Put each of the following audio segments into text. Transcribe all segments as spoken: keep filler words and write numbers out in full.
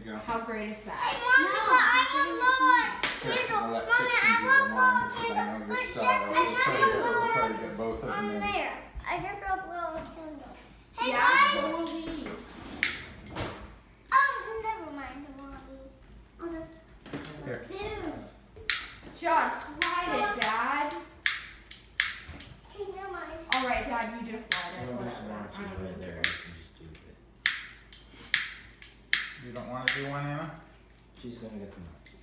go. How great is that? Hey, Mommy, no, but I want more. Candle. Mommy, I want more candle. But just We'll try to get, we'll try to get both of them on in. there. I just want a little candle. Hey, yeah, guys. so will we. Oh, never mind, Mommy. I'll just. Here. Dude. Just light it, Dad. Hey, never mind. All right, Dad, you just light it. No, there's Whatever. one. I She's don't right know. there. You can just do it. You don't want to do one, Anna? She's gonna get the matches.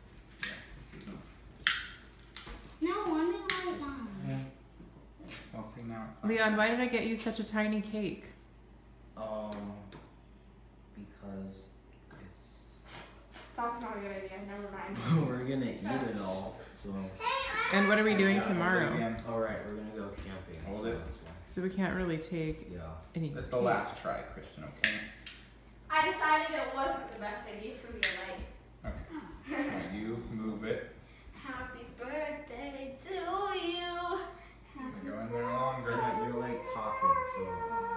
No, let me light one. Yeah. Well, see, now it's not. Leon, why did I get you such a tiny cake? Um, because it's. That's not a good idea. Never mind. We're gonna eat it all. So. Hey, I And what are we doing Yeah, hold it tomorrow? again. All right, we're gonna go camping. Hold so it. That's why. So we can't really take Yeah. any That's the cake. last try, Christian, okay? I decided it wasn't the best idea for me to like. Okay. Now you move it. Happy birthday to you. We go in there longer. Yeah, you're like talking, so.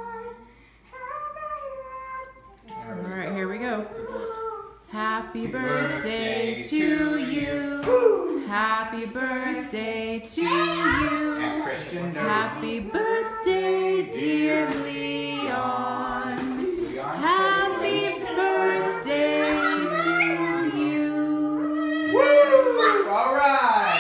There we Alright, go. here we go. Good work. Happy birthday birthday to to you. Happy birthday to you. And Christian, no. Happy birthday, dear Leon. Leon's Happy birthday to you. Woo! All right.